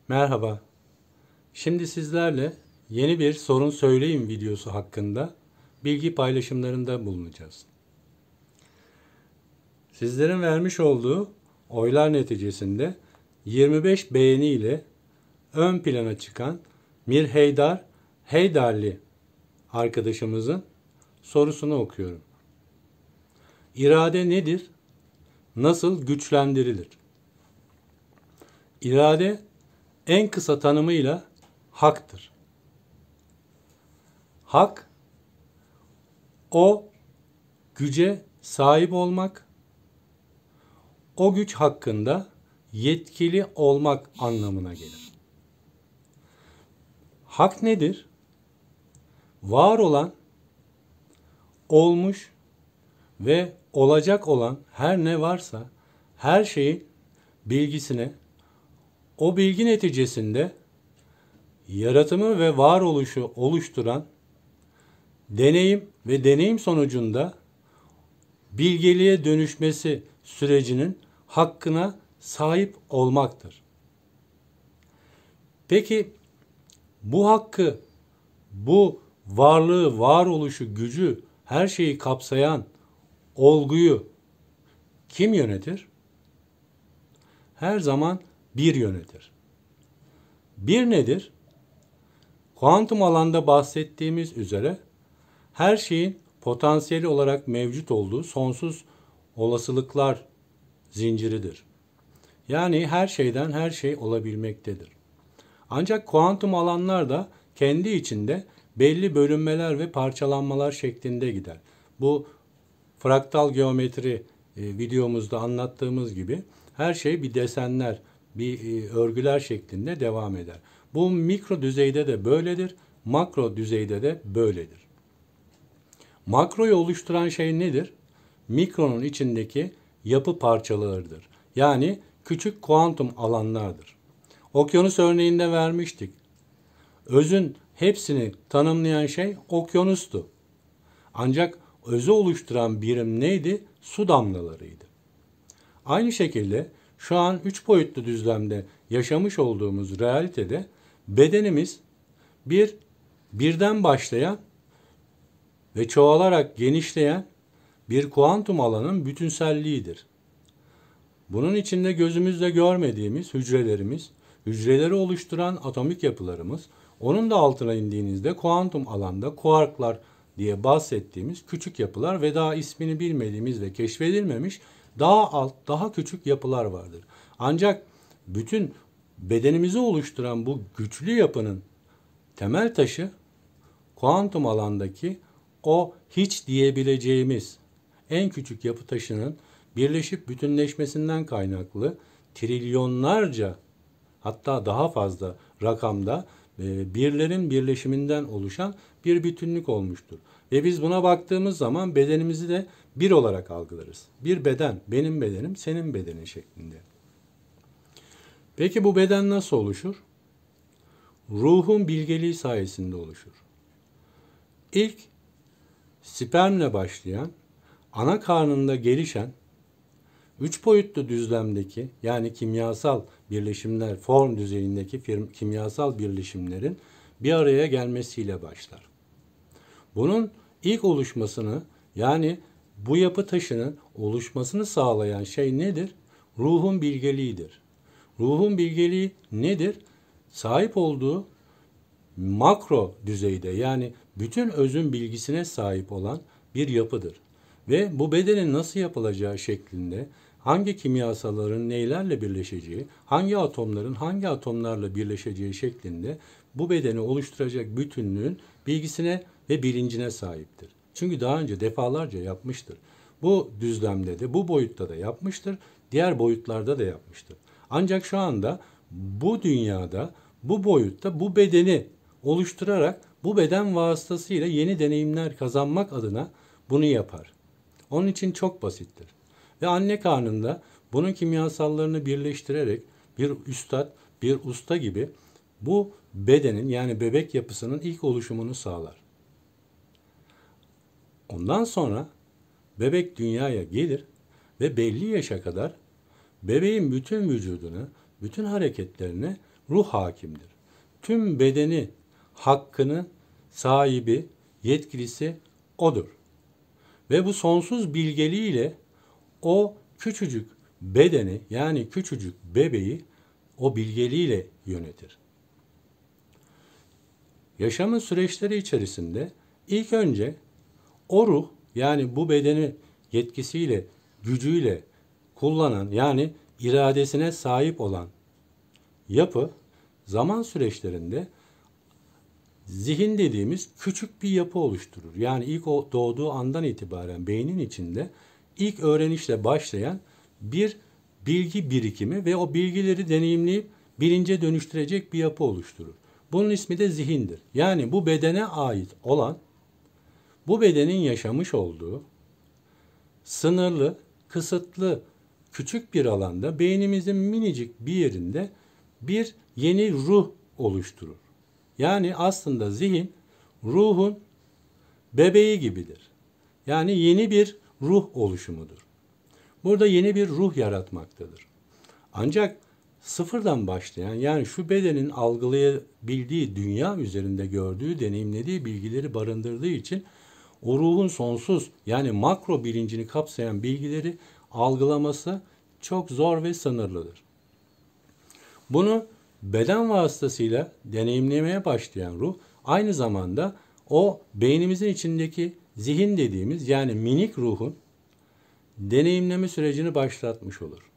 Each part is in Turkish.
Merhaba. Şimdi sizlerle yeni bir sorun söyleyin videosu hakkında bilgi paylaşımlarında bulunacağız. Sizlerin vermiş olduğu oylar neticesinde 25 beğeni ile ön plana çıkan Mir Heydarli arkadaşımızın sorusunu okuyorum. İrade nedir? Nasıl güçlendirilir? İrade en kısa tanımıyla haktır. Hak, o güce sahip olmak, o güç hakkında yetkili olmak anlamına gelir. Hak nedir? Var olan, olmuş ve olacak olan her ne varsa her şeyin bilgisine, o bilgi neticesinde yaratımı ve varoluşu oluşturan deneyim ve deneyim sonucunda bilgeliğe dönüşmesi sürecinin hakkına sahip olmaktır. Peki bu hakkı, bu varlığı, varoluşu, gücü, her şeyi kapsayan olguyu kim yönetir? Her zaman bir yönetir. Bir nedir? Kuantum alanda bahsettiğimiz üzere her şeyin potansiyeli olarak mevcut olduğu sonsuz olasılıklar zinciridir. Yani her şeyden her şey olabilmektedir. Ancak kuantum alanlar da kendi içinde belli bölünmeler ve parçalanmalar şeklinde gider. Bu fraktal geometri videomuzda anlattığımız gibi her şey bir desenler, bir örgüler şeklinde devam eder. Bu mikro düzeyde de böyledir, makro düzeyde de böyledir. Makroyu oluşturan şey nedir? Mikronun içindeki yapı parçalarıdır. Yani küçük kuantum alanlardır. Okyanus örneğinde vermiştik. Özün hepsini tanımlayan şey okyanustu. Ancak özü oluşturan birim neydi? Su damlalarıydı. Aynı şekilde şu an 3 boyutlu düzlemde yaşamış olduğumuz realitede bedenimiz birden başlayan ve çoğalarak genişleyen bir kuantum alanın bütünselliğidir. Bunun içinde gözümüzle görmediğimiz hücrelerimiz, hücreleri oluşturan atomik yapılarımız, onun da altına indiğinizde kuantum alanda kuarklar diye bahsettiğimiz küçük yapılar ve daha ismini bilmediğimiz ve keşfedilmemiş daha alt, daha küçük yapılar vardır. Ancak bütün bedenimizi oluşturan bu güçlü yapının temel taşı kuantum alandaki o hiç diyebileceğimiz en küçük yapı taşının birleşip bütünleşmesinden kaynaklı trilyonlarca hatta daha fazla rakamda birlerin birleşiminden oluşan bir bütünlük olmuştur. Ve biz buna baktığımız zaman bedenimizi de bir olarak algılarız. Bir beden, benim bedenim, senin bedenin şeklinde. Peki bu beden nasıl oluşur? Ruhun bilgeliği sayesinde oluşur. İlk spermle başlayan, ana karnında gelişen, 3 boyutlu düzlemdeki yani kimyasal birleşimler, form düzeyindeki kimyasal birleşimlerin bir araya gelmesiyle başlar. Bunun ilk oluşmasını yani bu yapı taşının oluşmasını sağlayan şey nedir? Ruhun bilgeliğidir. Ruhun bilgeliği nedir? Sahip olduğu makro düzeyde yani bütün özün bilgisine sahip olan bir yapıdır. Ve bu bedenin nasıl yapılacağı şeklinde hangi kimyasalların neylerle birleşeceği, hangi atomların hangi atomlarla birleşeceği şeklinde bu bedeni oluşturacak bütünlüğün bilgisine ve bilincine sahiptir. Çünkü daha önce defalarca yapmıştır. Bu düzlemde de, bu boyutta da yapmıştır, diğer boyutlarda da yapmıştır. Ancak şu anda bu dünyada, bu boyutta bu bedeni oluşturarak bu beden vasıtasıyla yeni deneyimler kazanmak adına bunu yapar. Onun için çok basittir. Ve anne karnında bunun kimyasallarını birleştirerek bir üstad, bir usta gibi bu bedenin yani bebek yapısının ilk oluşumunu sağlar. Ondan sonra bebek dünyaya gelir ve belli yaşa kadar bebeğin bütün vücudunu, bütün hareketlerini ruh hakimdir. Tüm bedeni, hakkını sahibi, yetkilisi odur. Ve bu sonsuz bilgeliğiyle o küçücük bedeni, yani küçücük bebeği o bilgeliğiyle yönetir. Yaşamın süreçleri içerisinde ilk önce o ruh, yani bu bedeni yetkisiyle, gücüyle kullanan, yani iradesine sahip olan yapı zaman süreçlerinde zihin dediğimiz küçük bir yapı oluşturur. Yani ilk doğduğu andan itibaren beynin içinde ilk öğrenişle başlayan bir bilgi birikimi ve o bilgileri deneyimleyip bilince dönüştürecek bir yapı oluşturur. Bunun ismi de zihindir. Yani bu bedene ait olan, bu bedenin yaşamış olduğu sınırlı, kısıtlı, küçük bir alanda beynimizin minicik bir yerinde bir yeni ruh oluşturur. Yani aslında zihin ruhun bebeği gibidir. Yani yeni bir ruh oluşumudur. Burada yeni bir ruh yaratmaktadır. Ancak sıfırdan başlayan, yani şu bedenin algılayabildiği, dünya üzerinde gördüğü, deneyimlediği bilgileri barındırdığı için o ruhun sonsuz, yani makro bilincini kapsayan bilgileri algılaması çok zor ve sınırlıdır. Bunu beden vasıtasıyla deneyimlemeye başlayan ruh aynı zamanda o beynimizin içindeki zihin dediğimiz, yani minik ruhun deneyimleme sürecini başlatmış olur.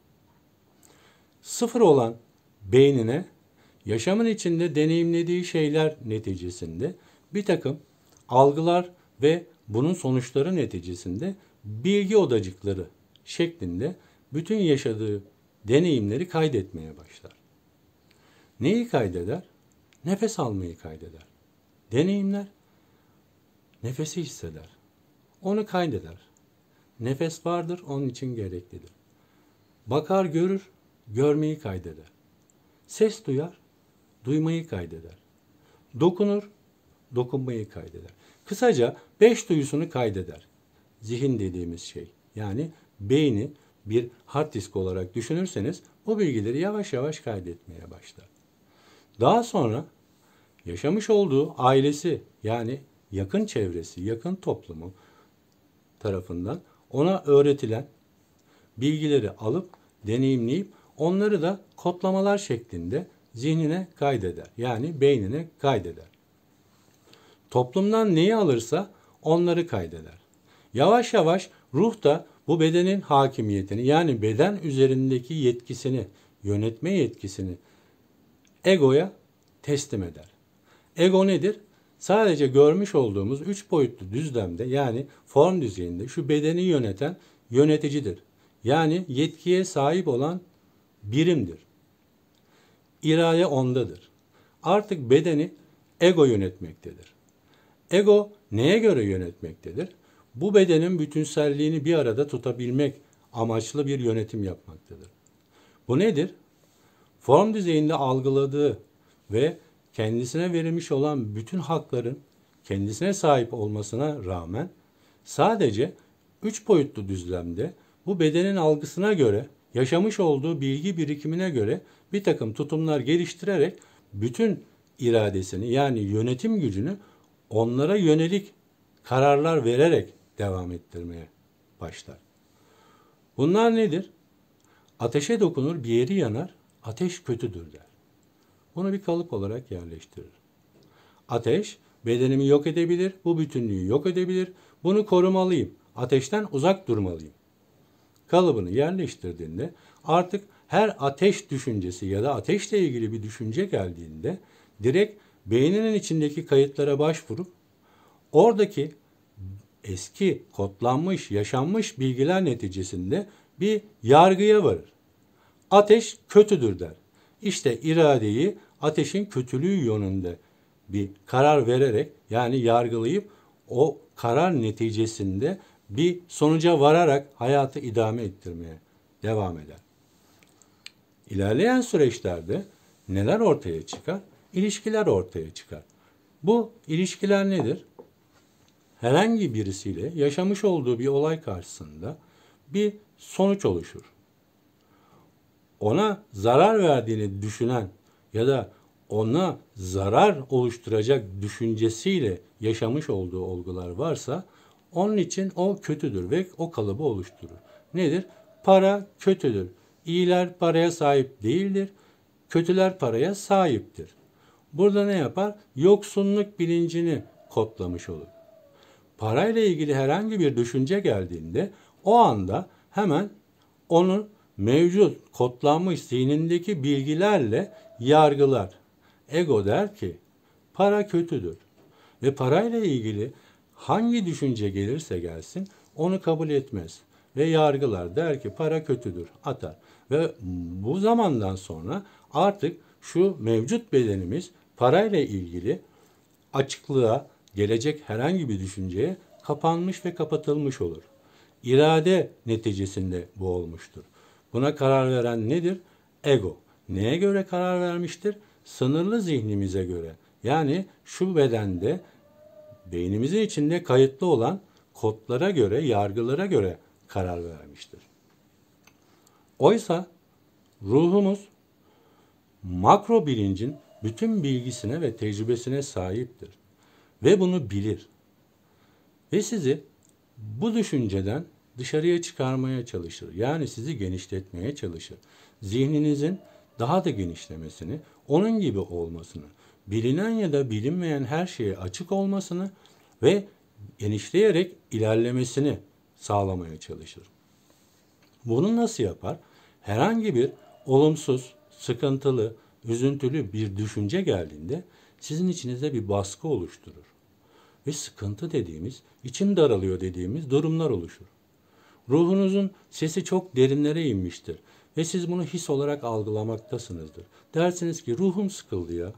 Sıfır olan beynine yaşamın içinde deneyimlediği şeyler neticesinde bir takım algılar ve bunun sonuçları neticesinde bilgi odacıkları şeklinde bütün yaşadığı deneyimleri kaydetmeye başlar. Neyi kaydeder? Nefes almayı kaydeder. Deneyimler, nefesi hisseder. Onu kaydeder. Nefes vardır, onun için gereklidir. Bakar, görür, görmeyi kaydeder. Ses duyar, duymayı kaydeder. Dokunur, dokunmayı kaydeder. Kısaca 5 duyusunu kaydeder. Zihin dediğimiz şey. Yani beyni bir hard disk olarak düşünürseniz bu bilgileri yavaş yavaş kaydetmeye başlar. Daha sonra yaşamış olduğu ailesi, yani yakın çevresi, yakın toplumu tarafından ona öğretilen bilgileri alıp deneyimleyip onları da kodlamalar şeklinde zihnine kaydeder. Yani beynine kaydeder. Toplumdan neyi alırsa onları kaydeder. Yavaş yavaş ruh da bu bedenin hakimiyetini, yani beden üzerindeki yetkisini, yönetme yetkisini egoya teslim eder. Ego nedir? Sadece görmüş olduğumuz 3 boyutlu düzlemde, yani form düzeyinde şu bedeni yöneten yöneticidir. Yani yetkiye sahip olan birimdir. İrade ondadır. Artık bedeni ego yönetmektedir. Ego neye göre yönetmektedir? Bu bedenin bütünselliğini bir arada tutabilmek amaçlı bir yönetim yapmaktadır. Bu nedir? Form düzeyinde algıladığı ve kendisine verilmiş olan bütün hakların kendisine sahip olmasına rağmen sadece 3 boyutlu düzlemde bu bedenin algısına göre, yaşamış olduğu bilgi birikimine göre bir takım tutumlar geliştirerek bütün iradesini, yani yönetim gücünü onlara yönelik kararlar vererek devam ettirmeye başlar. Bunlar nedir? Ateşe dokunur, bir yeri yanar, ateş kötüdür der. Bunu bir kalıp olarak yerleştirir. Ateş bedenimi yok edebilir, bu bütünlüğü yok edebilir. Bunu korumalıyım, ateşten uzak durmalıyım. Kalıbını yerleştirdiğinde artık her ateş düşüncesi ya da ateşle ilgili bir düşünce geldiğinde direkt beyninin içindeki kayıtlara başvurup oradaki eski kodlanmış, yaşanmış bilgiler neticesinde bir yargıya varır. Ateş kötüdür der. İşte iradeyi ateşin kötülüğü yönünde bir karar vererek, yani yargılayıp o karar neticesinde bir sonuca vararak hayatı idame ettirmeye devam eder. İlerleyen süreçlerde neler ortaya çıkar? İlişkiler ortaya çıkar. Bu ilişkiler nedir? Herhangi birisiyle yaşamış olduğu bir olay karşısında bir sonuç oluşur. Ona zarar verdiğini düşünen ya da ona zarar oluşturacak düşüncesiyle yaşamış olduğu olgular varsa onun için o kötüdür ve o kalıbı oluşturur. Nedir? Para kötüdür. İyiler paraya sahip değildir. Kötüler paraya sahiptir. Burada ne yapar? Yoksunluk bilincini kodlamış olur. Parayla ilgili herhangi bir düşünce geldiğinde o anda hemen onun mevcut kodlanmış zihnindeki bilgilerle yargılar. Ego der ki para kötüdür ve parayla ilgili hangi düşünce gelirse gelsin onu kabul etmez ve yargılar, der ki para kötüdür, atar. Ve bu zamandan sonra artık şu mevcut bedenimiz parayla ilgili açıklığa gelecek herhangi bir düşünceye kapanmış ve kapatılmış olur. İrade neticesinde bu olmuştur. Buna karar veren nedir? Ego. Neye göre karar vermiştir? Sınırlı zihnimize göre. Yani şu bedende beynimizin içinde kayıtlı olan kodlara göre, yargılara göre karar vermiştir. Oysa ruhumuz makro bilincin bütün bilgisine ve tecrübesine sahiptir. Ve bunu bilir. Ve sizi bu düşünceden dışarıya çıkarmaya çalışır. Yani sizi genişletmeye çalışır. Zihninizin daha da genişlemesini, onun gibi olmasını, bilinen ya da bilinmeyen her şeye açık olmasını ve genişleyerek ilerlemesini sağlamaya çalışır. Bunu nasıl yapar? Herhangi bir olumsuz, sıkıntılı, üzüntülü bir düşünce geldiğinde sizin içinizde bir baskı oluşturur. Ve sıkıntı dediğimiz, içim daralıyor dediğimiz durumlar oluşur. Ruhunuzun sesi çok derinlere inmiştir ve siz bunu his olarak algılamaktasınızdır. Dersiniz ki ruhum sıkıldı ya.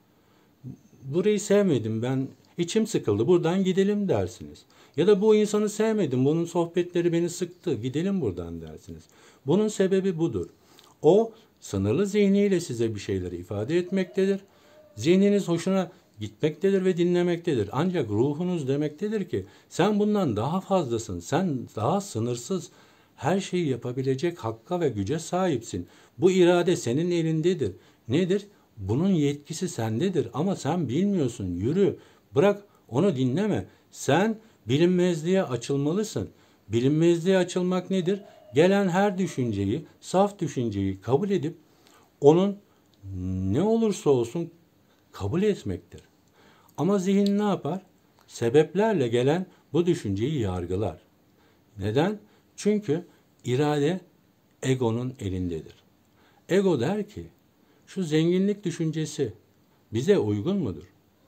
Burayı sevmedim ben, içim sıkıldı, buradan gidelim dersiniz. Ya da bu insanı sevmedim, bunun sohbetleri beni sıktı, gidelim buradan dersiniz. Bunun sebebi budur. O sınırlı zihniyle size bir şeyleri ifade etmektedir. Zihniniz hoşuna gitmektedir ve dinlemektedir. Ancak ruhunuz demektedir ki sen bundan daha fazlasın, sen daha sınırsız her şeyi yapabilecek hakka ve güce sahipsin. Bu irade senin elindedir. Nedir? Bunun yetkisi sendedir ama sen bilmiyorsun. Yürü, bırak onu dinleme. Sen bilinmezliğe açılmalısın. Bilinmezliğe açılmak nedir? Gelen her düşünceyi, saf düşünceyi kabul edip onun ne olursa olsun kabul etmektir. Ama zihin ne yapar? Sebeplerle gelen bu düşünceyi yargılar. Neden? Çünkü irade egonun elindedir. Ego der ki, şu zenginlik düşüncesi bize uygun mudur?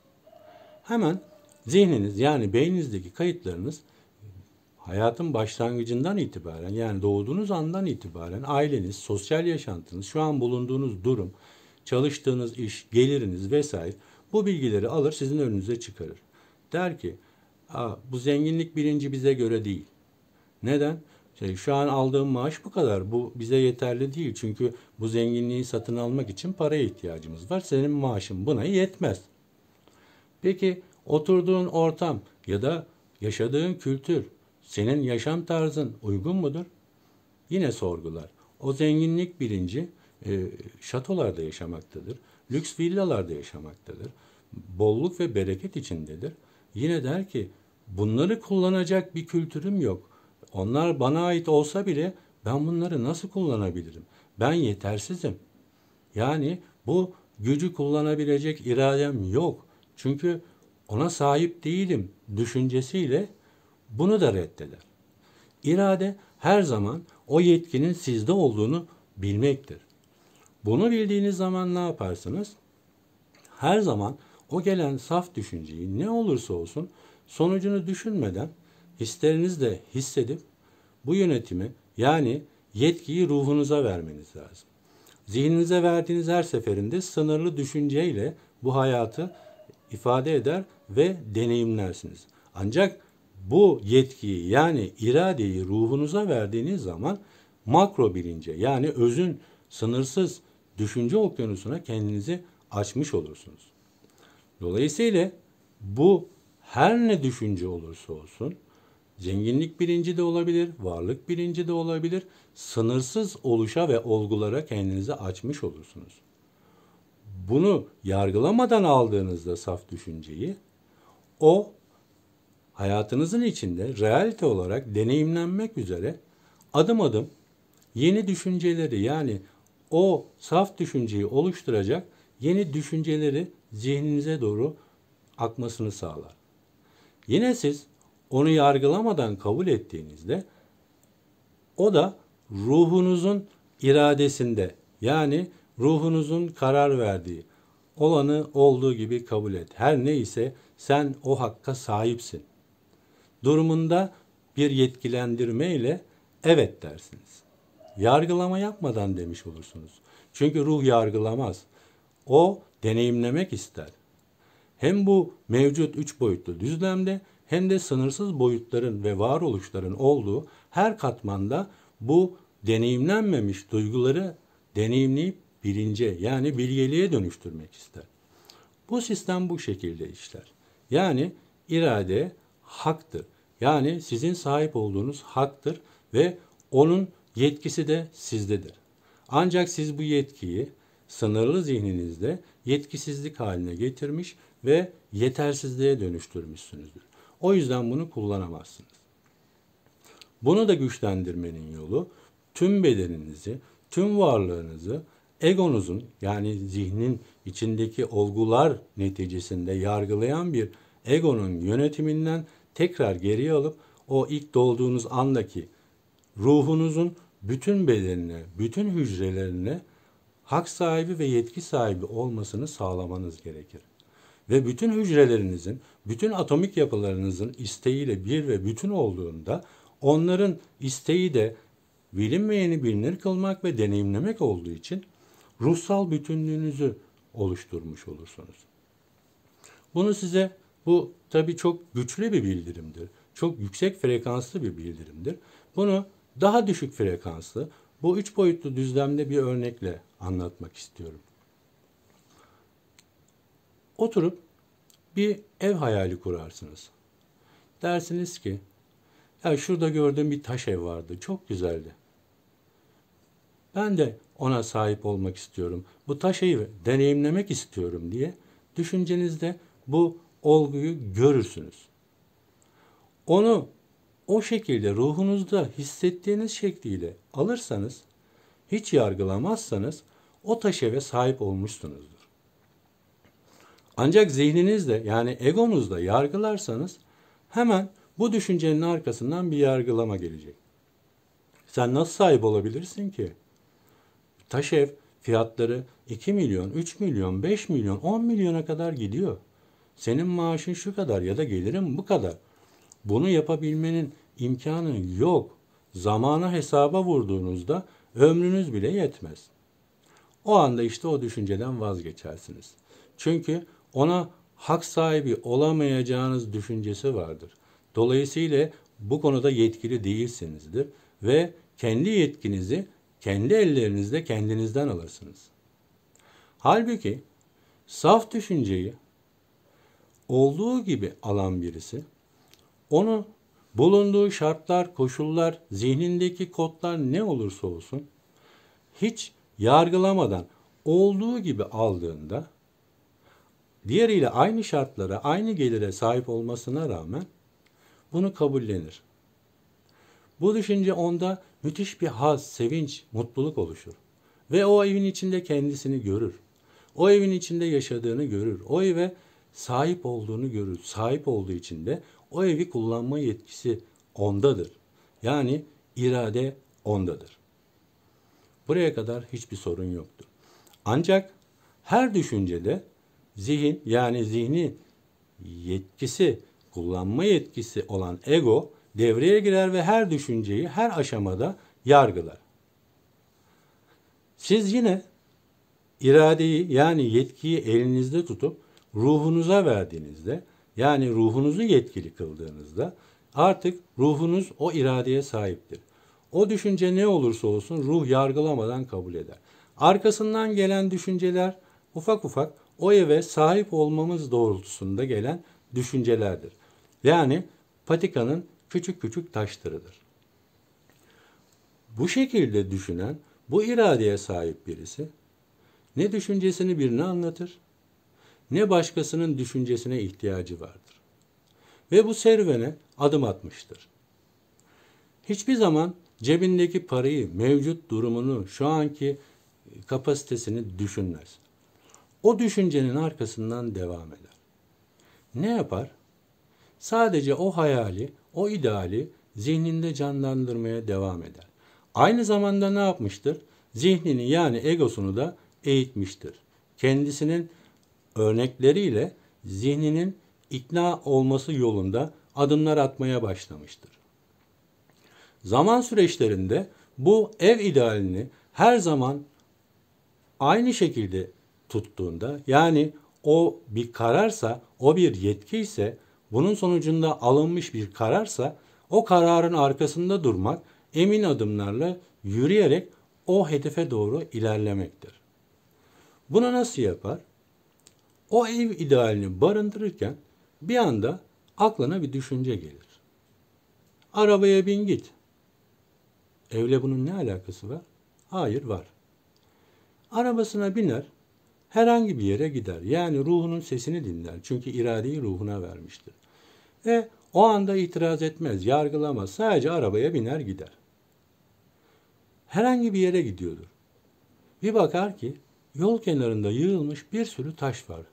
Hemen zihniniz yani beyninizdeki kayıtlarınız hayatın başlangıcından itibaren yani doğduğunuz andan itibaren aileniz, sosyal yaşantınız, şu an bulunduğunuz durum, çalıştığınız iş, geliriniz vesaire bu bilgileri alır sizin önünüze çıkarır. Der ki bu zenginlik bilinci bize göre değil. Neden? Şu an aldığım maaş bu kadar. Bu bize yeterli değil. Çünkü bu zenginliği satın almak için paraya ihtiyacımız var. Senin maaşın buna yetmez. Peki oturduğun ortam ya da yaşadığın kültür, senin yaşam tarzın uygun mudur? Yine sorgular. O zenginlik bilinci şatolarda yaşamaktadır. Lüks villalarda yaşamaktadır. Bolluk ve bereket içindedir. Yine der ki bunları kullanacak bir kültürüm yok. Onlar bana ait olsa bile ben bunları nasıl kullanabilirim? Ben yetersizim. Yani bu gücü kullanabilecek iradem yok. Çünkü ona sahip değilim düşüncesiyle bunu da reddeder. İrade her zaman o yetkinin sizde olduğunu bilmektir. Bunu bildiğiniz zaman ne yaparsınız? Her zaman o gelen saf düşünceyi ne olursa olsun sonucunu düşünmeden hislerinizle hissedip bu yönetimi yani yetkiyi ruhunuza vermeniz lazım. Zihninize verdiğiniz her seferinde sınırlı düşünceyle bu hayatı ifade eder ve deneyimlersiniz. Ancak bu yetkiyi yani iradeyi ruhunuza verdiğiniz zaman makro bilince yani özün sınırsız düşünce okyanusuna kendinizi açmış olursunuz. Dolayısıyla bu her ne düşünce olursa olsun zenginlik bilinci de olabilir, varlık bilinci de olabilir, sınırsız oluşa ve olgulara kendinizi açmış olursunuz. bunu yargılamadan aldığınızda saf düşünceyi, o hayatınızın içinde realite olarak deneyimlenmek üzere adım adım yeni düşünceleri, yani o saf düşünceyi oluşturacak yeni düşünceleri zihninize doğru akmasını sağlar. Yine siz onu yargılamadan kabul ettiğinizde o da ruhunuzun iradesinde, yani ruhunuzun karar verdiği olanı olduğu gibi kabul et. Her neyse sen o hakka sahipsin durumunda bir yetkilendirme ile evet dersiniz. Yargılama yapmadan demiş olursunuz. Çünkü ruh yargılamaz. O deneyimlemek ister. Hem bu mevcut üç boyutlu düzlemde hem de sınırsız boyutların ve varoluşların olduğu her katmanda bu deneyimlenmemiş duyguları deneyimleyip bilince, yani bilgeliğe dönüştürmek ister. Bu sistem bu şekilde işler. Yani irade haktır. Yani sizin sahip olduğunuz haktır ve onun yetkisi de sizdedir. Ancak siz bu yetkiyi sınırlı zihninizde yetkisizlik haline getirmiş ve yetersizliğe dönüştürmüşsünüzdür. O yüzden bunu kullanamazsınız. Bunu da güçlendirmenin yolu tüm bedeninizi, tüm varlığınızı egonuzun, yani zihnin içindeki olgular neticesinde yargılayan bir egonun yönetiminden tekrar geriye alıp o ilk doğduğunuz andaki ruhunuzun bütün bedenine, bütün hücrelerine hak sahibi ve yetki sahibi olmasını sağlamanız gerekir. Ve bütün hücrelerinizin, bütün atomik yapılarınızın isteğiyle bir ve bütün olduğunda onların isteği de bilinmeyeni bilinir kılmak ve deneyimlemek olduğu için ruhsal bütünlüğünüzü oluşturmuş olursunuz. Bunu size, bu tabii çok güçlü bir bildirimdir. Çok yüksek frekanslı bir bildirimdir. Bunu daha düşük frekanslı, bu üç boyutlu düzlemde bir örnekle anlatmak istiyorum. Oturup bir ev hayali kurarsınız. Dersiniz ki, ya şurada gördüğüm bir taş ev vardı, çok güzeldi. Ben de ona sahip olmak istiyorum. Bu taş evi deneyimlemek istiyorum diye düşüncenizde bu olguyu görürsünüz. Onu o şekilde ruhunuzda hissettiğiniz şekliyle alırsanız, hiç yargılamazsanız o taş eve sahip olmuşsunuzdur. Ancak zihninizde, yani egonuzda yargılarsanız hemen bu düşüncenin arkasından bir yargılama gelecek. Sen nasıl sahip olabilirsin ki? Taş ev fiyatları 2 milyon, 3 milyon, 5 milyon, 10 milyona kadar gidiyor. Senin maaşın şu kadar ya da gelirin bu kadar. Bunu yapabilmenin imkanı yok. Zamana hesaba vurduğunuzda ömrünüz bile yetmez. O anda işte o düşünceden vazgeçersiniz. Çünkü ona hak sahibi olamayacağınız düşüncesi vardır. Dolayısıyla bu konuda yetkili değilsinizdir ve kendi yetkinizi kendi ellerinizle kendinizden alırsınız. Halbuki saf düşünceyi olduğu gibi alan birisi, onu bulunduğu şartlar, koşullar, zihnindeki kodlar ne olursa olsun hiç yargılamadan olduğu gibi aldığında, diğeriyle aynı şartlara, aynı gelire sahip olmasına rağmen bunu kabullenir. Bu düşünce onda müthiş bir haz, sevinç, mutluluk oluşur. Ve o evin içinde kendisini görür. O evin içinde yaşadığını görür. O eve sahip olduğunu görür. Sahip olduğu için de o evi kullanma yetkisi ondadır. Yani irade ondadır. Buraya kadar hiçbir sorun yoktur. Ancak her düşüncede zihin, yani zihni yetkisi, kullanma yetkisi olan ego devreye girer ve her düşünceyi her aşamada yargılar. Siz yine iradeyi, yani yetkiyi elinizde tutup ruhunuza verdiğinizde, yani ruhunuzu yetkili kıldığınızda artık ruhunuz o iradeye sahiptir. O düşünce ne olursa olsun ruh yargılamadan kabul eder. Arkasından gelen düşünceler ufak ufak o eve sahip olmamız doğrultusunda gelen düşüncelerdir. Yani patikanın küçük küçük taşlarıdır. Bu şekilde düşünen, bu iradeye sahip birisi ne düşüncesini birine anlatır, ne başkasının düşüncesine ihtiyacı vardır. Ve bu serüvene adım atmıştır. Hiçbir zaman cebindeki parayı, mevcut durumunu, şu anki kapasitesini düşünmez. O düşüncenin arkasından devam eder. Ne yapar? Sadece o hayali, o ideali zihninde canlandırmaya devam eder. Aynı zamanda ne yapmıştır? Zihnini yani egosunu da eğitmiştir. Kendisinin örnekleriyle zihninin ikna olması yolunda adımlar atmaya başlamıştır. Zaman süreçlerinde bu ev idealini her zaman aynı şekilde tuttuğunda, yani o bir kararsa, o bir yetki ise, bunun sonucunda alınmış bir kararsa, o kararın arkasında durmak, emin adımlarla yürüyerek o hedefe doğru ilerlemektir. Bunu nasıl yapar? O ev idealini barındırırken bir anda aklına bir düşünce gelir. Arabaya bin git. Evle bunun ne alakası var? Hayır, var. Arabasına biner, herhangi bir yere gider. Yani ruhunun sesini dinler. Çünkü iradeyi ruhuna vermiştir. Ve o anda itiraz etmez, yargılamaz. Sadece arabaya biner gider. Herhangi bir yere gidiyordur. Bir bakar ki yol kenarında yığılmış bir sürü taş var.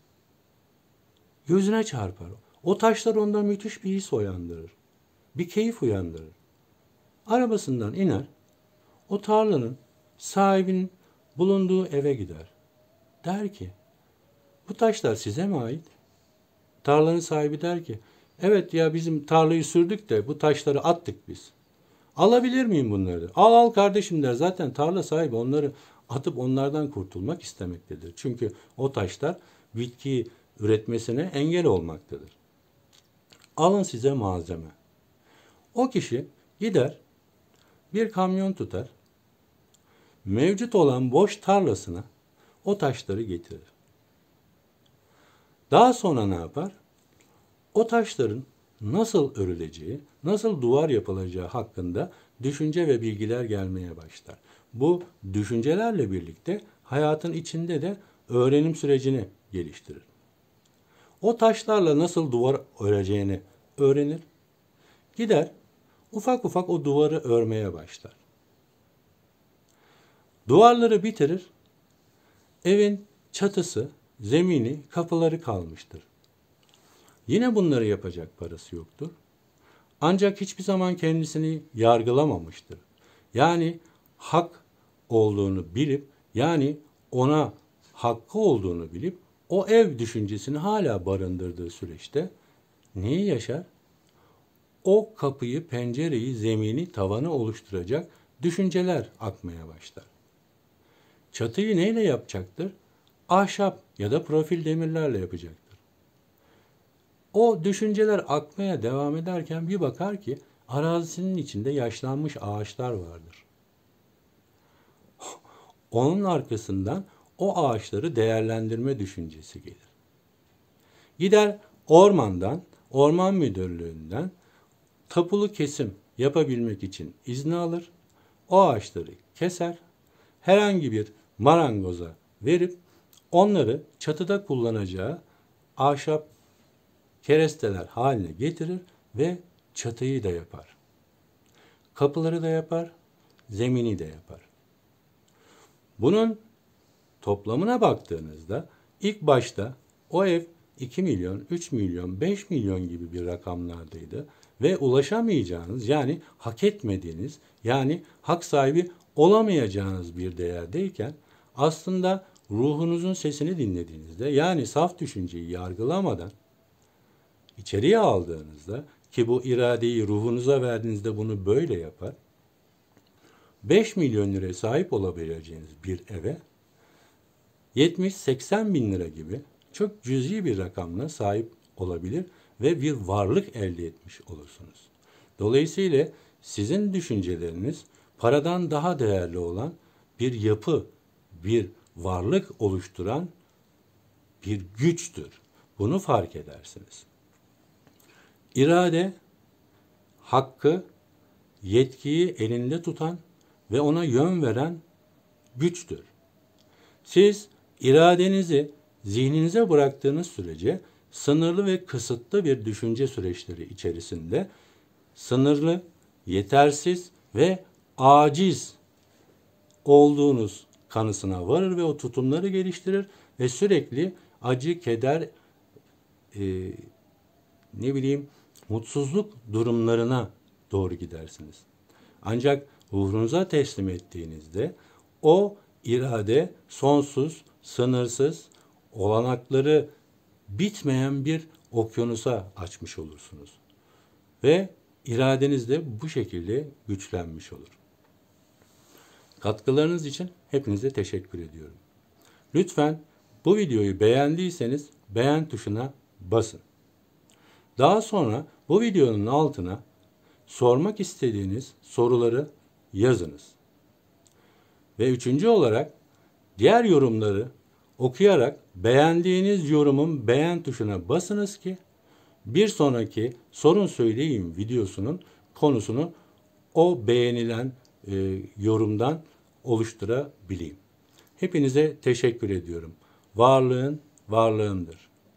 Gözüne çarpar. O taşlar onda müthiş bir his uyandırır. Bir keyif uyandırır. Arabasından iner, o tarlanın sahibinin bulunduğu eve gider. Der ki, bu taşlar size mi ait? Tarlanın sahibi der ki, evet ya, bizim tarlayı sürdük de bu taşları attık biz. Alabilir miyim bunları? Al al kardeşim der. Zaten tarla sahibi onları atıp onlardan kurtulmak istemektedir. Çünkü o taşlar bitki üretmesine engel olmaktadır. Alın size malzeme. O kişi gider, bir kamyon tutar, mevcut olan boş tarlasına o taşları getirir. Daha sonra ne yapar? O taşların nasıl örüleceği, nasıl duvar yapılacağı hakkında düşünce ve bilgiler gelmeye başlar. Bu düşüncelerle birlikte hayatın içinde de öğrenim sürecini geliştirir. O taşlarla nasıl duvar öreceğini öğrenir. Gider, ufak ufak o duvarı örmeye başlar. Duvarları bitirir, evin çatısı, zemini, kapıları kalmıştır. Yine bunları yapacak parası yoktur. Ancak hiçbir zaman kendisini yargılamamıştır. Yani hak olduğunu bilip, yani ona hakkı olduğunu bilip, o ev düşüncesini hala barındırdığı süreçte neyi yaşar? O kapıyı, pencereyi, zemini, tavanı oluşturacak düşünceler akmaya başlar. Çatıyı neyle yapacaktır? Ahşap ya da profil demirlerle yapacaktır. O düşünceler akmaya devam ederken bir bakar ki arazisinin içinde yaşlanmış ağaçlar vardır. Onun arkasından o ağaçları değerlendirme düşüncesi gelir. Gider ormandan, orman müdürlüğünden tapulu kesim yapabilmek için izni alır. O ağaçları keser, herhangi bir marangoza verip onları çatıda kullanacağı ahşap keresteler haline getirir ve çatıyı da yapar. Kapıları da yapar, zemini de yapar. Bunun toplamına baktığınızda ilk başta o ev 2 milyon, 3 milyon, 5 milyon gibi bir rakamlardaydı ve ulaşamayacağınız, yani hak etmediğiniz, yani hak sahibi olamayacağınız bir değerdeyken aslında ruhunuzun sesini dinlediğinizde, yani saf düşünceyi yargılamadan içeriye aldığınızda, ki bu iradeyi ruhunuza verdiğinizde bunu böyle yapar, 5 milyon liraya sahip olabileceğiniz bir eve 70-80 bin lira gibi çok cüzi bir rakamla sahip olabilir ve bir varlık elde etmiş olursunuz. Dolayısıyla sizin düşünceleriniz paradan daha değerli olan bir yapı, bir varlık oluşturan bir güçtür. Bunu fark edersiniz. İrade, hakkı, yetkiyi elinde tutan ve ona yön veren güçtür. Siz iradenizi zihninize bıraktığınız sürece sınırlı ve kısıtlı bir düşünce süreçleri içerisinde sınırlı, yetersiz ve aciz olduğunuz kanısına varır ve o tutumları geliştirir ve sürekli acı, keder, mutsuzluk durumlarına doğru gidersiniz. Ancak ruhunuza teslim ettiğinizde o irade sonsuz, sınırsız, olanakları bitmeyen bir okyanusa açmış olursunuz. Ve iradeniz de bu şekilde güçlenmiş olur. Katkılarınız için hepinize teşekkür ediyorum. Lütfen bu videoyu beğendiyseniz beğen tuşuna basın. Daha sonra bu videonun altına sormak istediğiniz soruları yazınız. Ve üçüncü olarak diğer yorumları okuyarak beğendiğiniz yorumun beğen tuşuna basınız ki bir sonraki sorun söyleyeyim videosunun konusunu o beğenilen yorumdan oluşturabileyim. Hepinize teşekkür ediyorum. Varlığın varlığımdır.